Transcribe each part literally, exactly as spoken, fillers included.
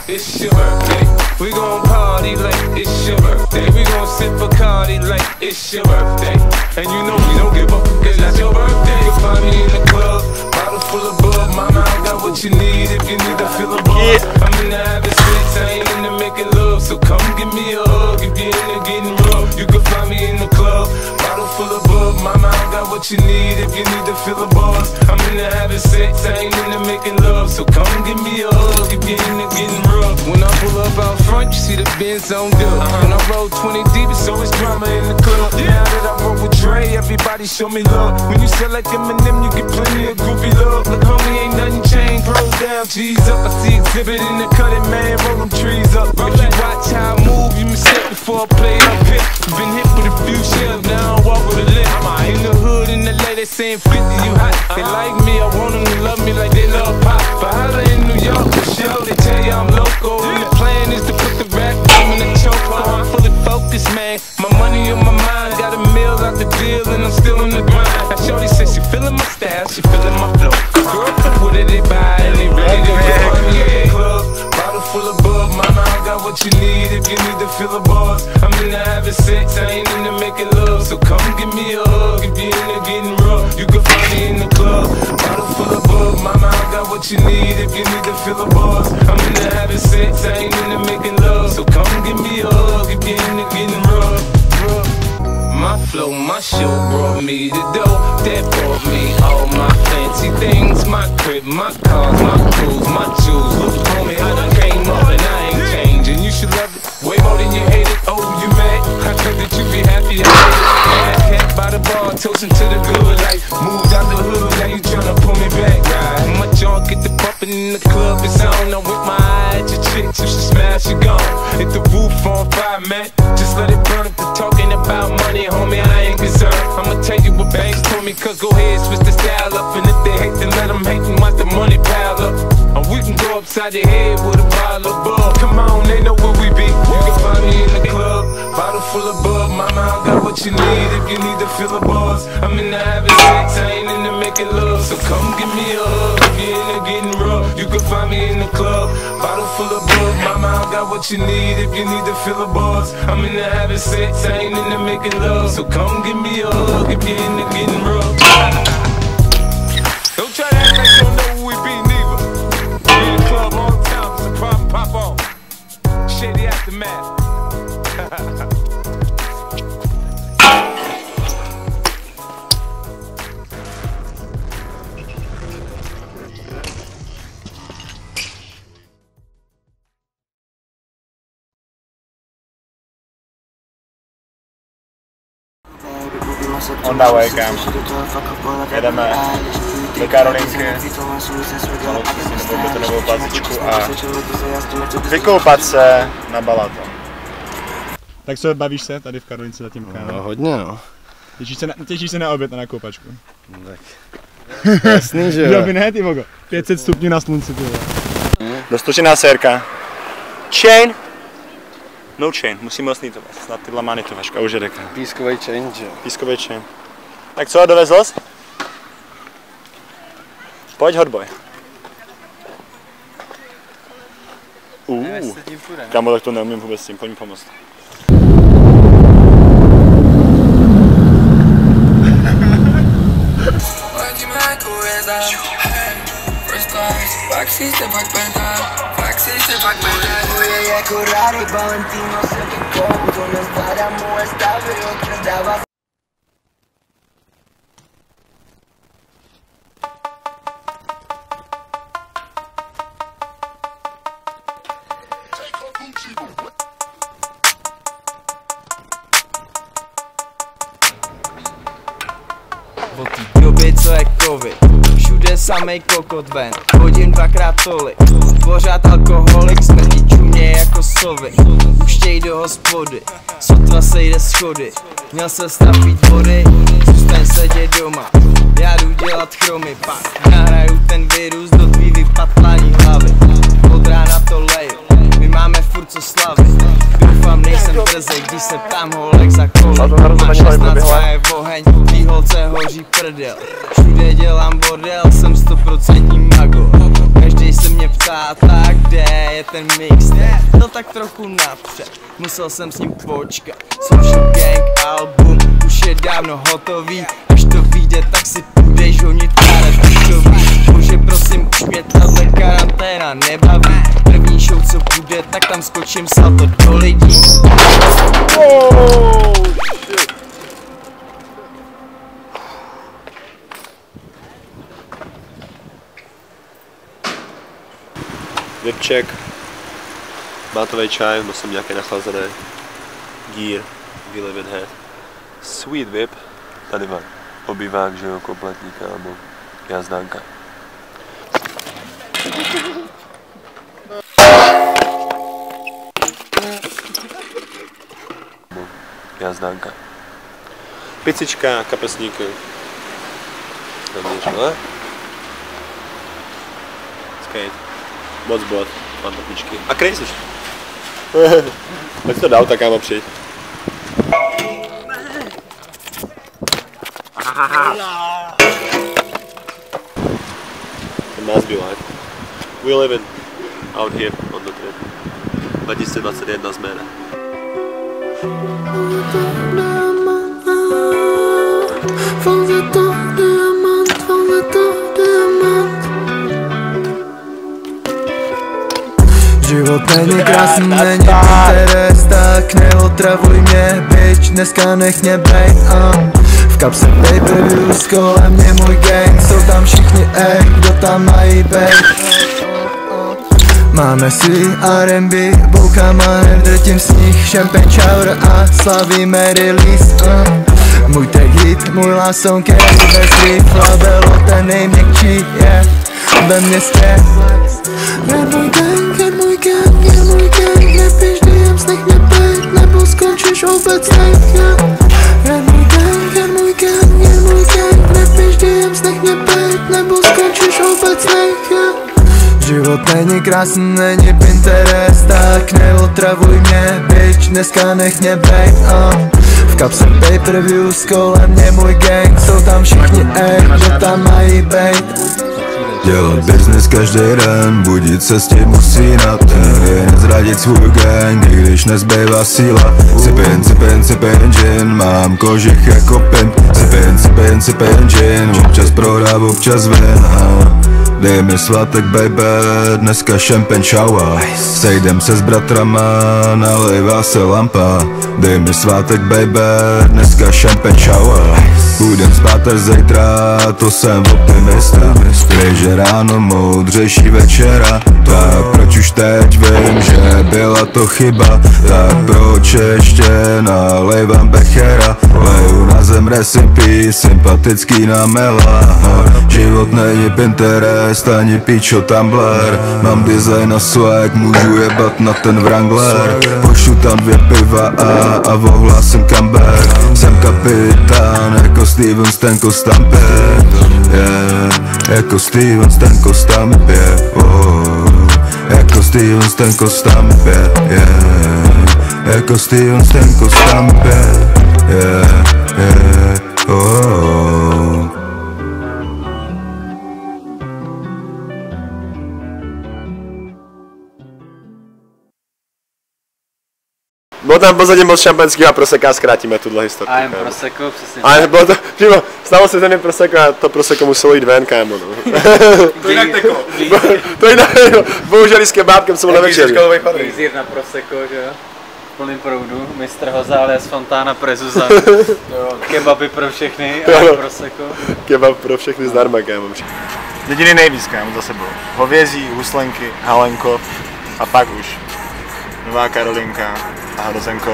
it's your birthday. We gon' party like it's your birthday. We gon' sip Bacardi like it's your birthday. And you know we don't give up, cause that's your birthday. You'll find me in the club, bottle full of bub. Mama, I got what you need if you need to feel a buzz. I'm in the having sex, I ain't into making love. So come give me a hug if you're into getting rough. You can find me in the club, bottle full of bub. Mama, I got what you need if you need to feel a buzz. I'm in the having sex, I ain't into making love. So come give me a hug if you're into getting rough. When I pull up out front, you see the Benz on dub. When I roll twenty deep, it's always drama in the club. Now that I roll with Dre, everybody show me love. When you sell like Eminem, you get plenty of goofy love. Look, homie, ain't nothing changed. Roll down, G's up. I see exhibit in the cutting, man. Roll them trees up. If you watch how I move, you mistake before I play it up here. Been hit with a few shells, now I walk with a limp. I'm in the hood, in the lady, they saying fifty, you hot. They like me, I want them to love me like they love pop. But holla in New York, for sure, they tell you I'm local. And the plan is to put the rap game in the chokehold. I'm fully focused, man. My money on my mind, got a meal out the deal, and I'm still in the grind. Now shorty says she feeling my style, she feeling my flow. Girlfriend, what did they buy? And they ready to go. I'm in the club, bottle full of bub. Mama, I got what you need if you need to feel a buzz. I'm in the having sex, I ain't into making love. So come give me a hug if you're into getting rough. You can find me in the club, bottle full of bub. Mama, I got what you need if you need to feel a buzz. I'm in the having sex, I ain't into making love. So come give me a hug if you're into getting rough. My flow, my show brought me the dough that brought me all my fancy things. My crib, my cars, my clothes, my jewels. Look, homie, I done came up and I ain't changing. You should love it way more than you hate it. Oh, you mad? I thought that you be happy. I hate it. Cat by the bar, toasting to the good life. Moved out the hood, now you tryna pull me back. Right? My junk get the bumping in the club, it's on. I'm with my eye at your chicks, you should smash, you gone. Hit the roof on fire, man. Just let it burn if they're talking about money, homie, I ain't concerned. I'ma tell you what banks told me, cause go ahead, switch the style up. And if they hate, then let them hate and watch the money pile up. Or we can go upside the head with a bottle of bub. Come on, they know where we be. You can find me in the club, bottle full of bub. Mama, I got what you need if you need to feel a buzz. I'm in the having sex, I ain't into making love. So come give me a hug if you're into getting rough. You can find me in the club, bottle full of bub. Mama, I got what you need if you need to feel a buzz. I'm in the having sex, I ain't into making love. So come give me a hug if you're into getting rough. Don't try to act like you don't know who we be, neither. We in the club all the time, it's a problem, pop on. Shady Aftermath. On dávej, kámo. Jedeme do Karolinky, založit si novou betonovou placičku a vykoupat se na balaton. Tak co, bavíš se tady v Karolince zatím, kámo? No, hodně, no. Těšíš se na, těšíš se na oběd a na koupačku? No, tak jasný, že jo. Jo, by ne, ty vogo. pět set stupňů na slunci, ty vole. Dostočená sérka. Chain. No chain, musím vlastnit to, snad tyhle mány to vaška, už je deka. Pískovej chain, že jo. Pískovej chain. Tak co, dovezl jsi? Pojď, hotboy. Uh, kámo, tak to neumím vůbec s tím, pojď mi pomoct. Od té doby, co je covid, všude samej kokot ven, hodím dvakrát tolik, pořád alkoholik, smrdí čumě jako sovy, už chtěj do hospody, sotva sejde schody, měl se strapit vody, zůstaň sedět doma, já jdu dělat chromy, pak nahraju ten virus do tvý vypatlaný hlavy, od rána to leju, my máme furt co slavy, doufám nejsem drzej, když se ptám holek za kolik, máš snad svaje oheň, tý holce hoří prdel, všude dělám bordel, jsem stoprocentní mago, každý Každý se mě ptá, tak kde je ten mixtape? No tak trochu napřed, musel jsem s ním počkat. Social Gang album už je dávno hotový. Až to vyjde, tak si půjdeš honit pár dušový. Bože prosím, už mě tahle karanténa nebaví. První show co bude, tak tam skočím salto do lidí. Oh, Vipček, mátový čaj, byl jsem nějaký nachlazený. Gear, we live in here. Sweet Vip, tady mám obývák, že jo, kompletní kámo, jazdánka. Jazdánka. Picička, kapesníky. Dovnitř, ale? Skate. Moc bod, mám topničky. A crazy. Pojď to dál, tak kámo, přijď. Ten nás byl, like. We live in out here on the trip. dva tisíce dvacet jedna jsme. Život není krásný, není interes, tak neotravuj mě, bitch, dneska nech mě bejt, uh. V kapse pay-per-views, kolem mě můj gang, jsou tam všichni, ej, kdo tam mají bejt. Máme si R and B, boukama nevdrtím sníh, champagne shower a slavíme release, uh. Můj tag hit, můj last song, který bez slív, labelo ten nejměkčí, yeah, ve městě. Jen můj gang, jen můj gang, jen můj gang, nepiš D Ms, nech mě bejt, nebo skončíš obecnej, yeah. Jen můj gang, jen můj gang, jen můj gang, nepiš D Ms, nech mě bejt, nebo skončíš obecnej, yeah. Život není krásný, není Pinterest, tak neotravuj mě, bitch, dneska nech mě bejt, uh. V kapse pay-per-views, kolem mě můj gang, jsou tam všichni, ej, kdo tam mají bejt. Dělat business každý den, budit se s tím musí na ten. Nezradit svůj gang, i když nezbývá síla. Sipin, sipin, sipin gin, mám kožich jako pimp. Sipin, sipin, sipin gin, občas prohrám, občas vin. Dej mi svátek baby, dneska champagne shower. Sejdem se s bratrama, nalejvá se lampa. Dej mi svátek baby, dneska champagne shower. Budem spát až zítra, to jsem optimista. Že ráno moudřejší večera, tak proč už teď vím, že byla to chyba. Tak proč ještě nalejvám bechera, leju na zem recipe, sympatický namela. Život není Pinterest, ani píčo Tumblr. Mám design a swag, můžu jebat na ten Wrangler. Pošlu tam dvě piva a, a vohlásím comeback. Jsem kapitán, jako Steven Stenko Stampy, yeah. Jako Steven Stenko Stampy, oh. Jako Steven Stenko Stampy, yeah. Jako Steven Stenko Stampy, yeah, yeah, oh. Bylo tam pozadě moc šampanského a proseka, zkrátíme tuhle historii. A jen proseko, přesně. Ale bylo to, přímo, stalo se země proseko a to proseko muselo jít ven, kámo, no. To jinak teklo. To jinak, no, bohužel s kebábkem jsem na večer. Gejzír na proseko, že jo? V plným proudu, mistr Hozález, Fontána Prezuza. Kebaby pro všechny a proseko. Kebab pro všechny zdarma, kámo. Jediný nejvíc, kámo, za sebou. Hovězí, huslenky, halenko a pak už Nová Karolinka a hrozenko.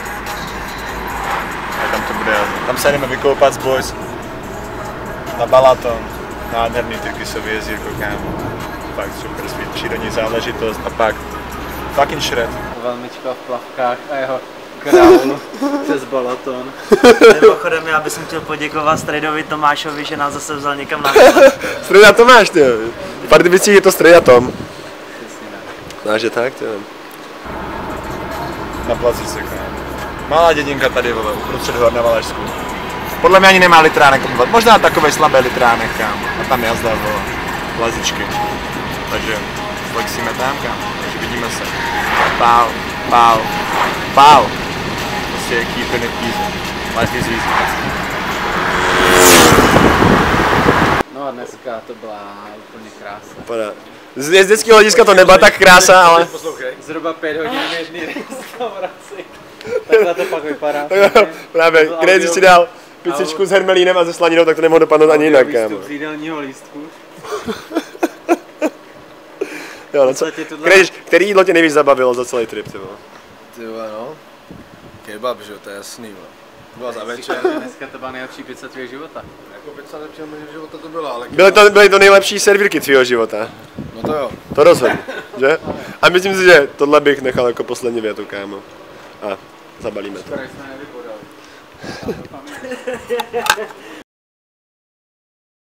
A tam to bude, tam se jdeme vykoupat s boys na Balaton, nádherný Tyrkisový jezírko, kámo. Fakt super přírodní záležitost a pak fucking shred. Velmička v plavkách a jeho králu přes Balaton. Mimochodem, já bych chtěl poděkovat Strejdovi Tomášovi, že nás zase vzal někam na výlet. Strejda Tomáš, ty. V Pardubicích je to Strejda Tom. Znáš, že tak, ty. Na Plazice, kámo. Malá dědinka tady, vole, uprostřed hor na Valašsku. Podle mě ani nemá litránek, možná takovej slabý litránek, kámo. A tam jazda, vole, Plazičky. takže flexíme tam, kam, takže vidíme se. Pau, pau, pau. Prostě keeping it easy. Life is easy. No a dneska to byla úplně krásná. Padá. Z jezdeckého hlediska to nebyla tak krása, ale... Zhruba pět hodin v jedné restauraci. Takhle to pak vypadá. Právě, kde jsi si dal pizzičku s hermelínem a se slaninou, tak to nemohlo dopadnout ani jinak, kámo. Z jídelního lístku. Jo, no co, Krejš, který jídlo tě nejvíc zabavilo za celý trip, ty vole? Ty vole, no. Kebab, že jo, to je jasný, vole. Byla za večer. Dneska to byla nejlepší pizza tvého života. Jako pizza lepšího mého života to byla, ale... Byly to, byly to nejlepší servírky tvýho života. No to jo. To rozhodně, že? A myslím si, že tohle bych nechal jako poslední větu, kámo. A zabalíme to. Skoro jsme nevybodali.